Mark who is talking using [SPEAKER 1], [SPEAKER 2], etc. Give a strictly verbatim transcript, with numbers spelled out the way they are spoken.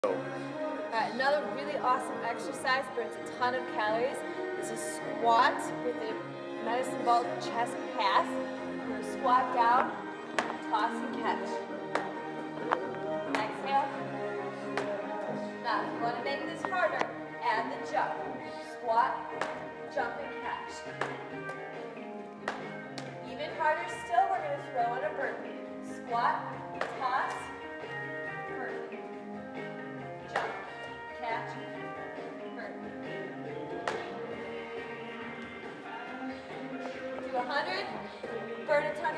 [SPEAKER 1] Alright, another really awesome exercise, burns a ton of calories. This is squat with a medicine ball chest pass. We're going to squat down, toss and catch. Exhale. Now, if you want to make this harder, add the jump. Squat, jump and catch. Even harder still, we're going to throw in a burpee. Squat, toss, burpee. Jump, catch, burpee. Do a hundred, burn a ton